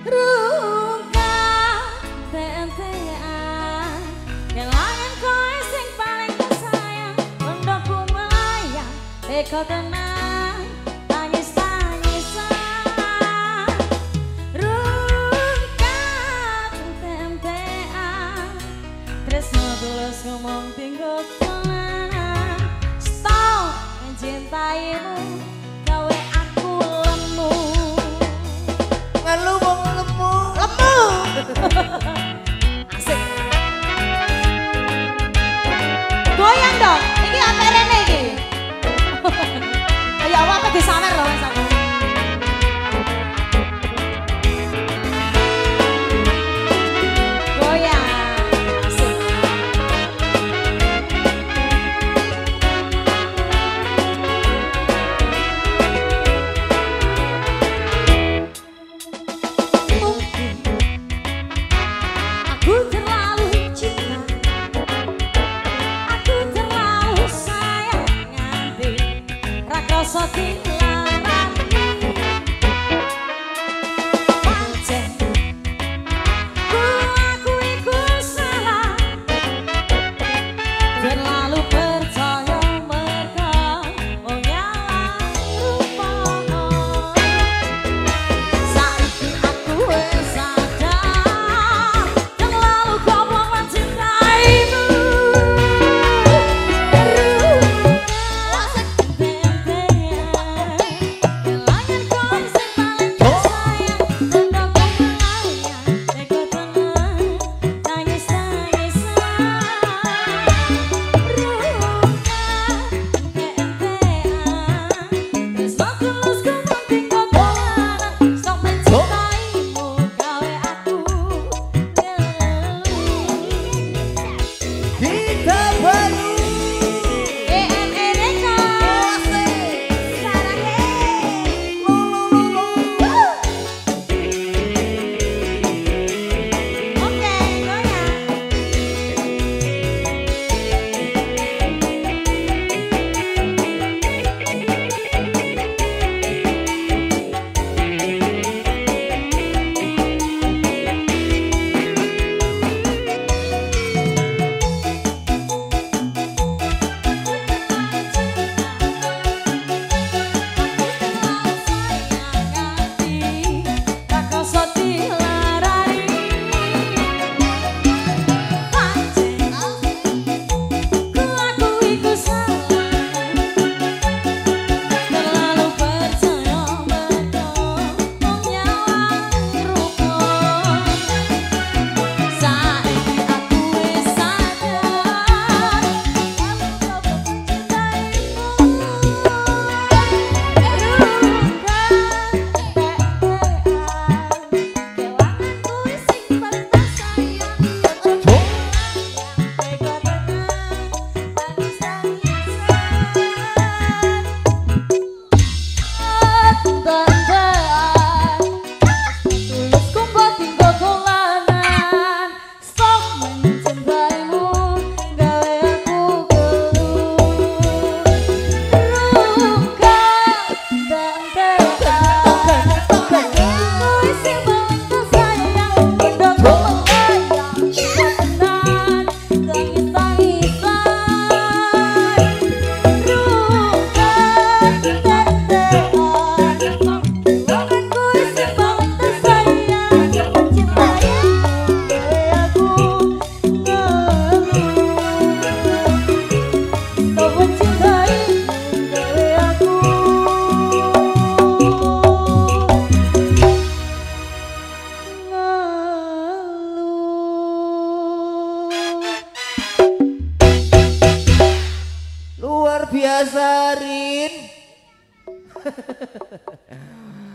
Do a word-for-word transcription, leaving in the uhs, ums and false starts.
Rungkad tentean kelangan kowe sing paling tersayang pondokku melayang teko tenang tangis tangisan Rungkad tentean tresno tulus ngomong tinggal tenan stop mencintaimu gawe aku lemu ngelu wong lemu lemu asik goyang dong ini apa rene iki ayo awak ke disawer lho wis aku goyang asik Aku terlalu cinta, aku terlalu sayang nganti rakrasa dilarani. Pancen ku akui ku salah, terlalu percaya merga wong nyalang rupamu. Saiki aku wis sadar terlalu goblok mencintaimu. Kelangan kowe sing paling tersayang pondokku melayang teko tenang tangis tangisan Rungkad tresno tulus ngomong tinggal tenan stop mencintaimu gawe aku ngelu Gita Bayu E N E Reka Saranghe Oke, goyang luar biasa Rin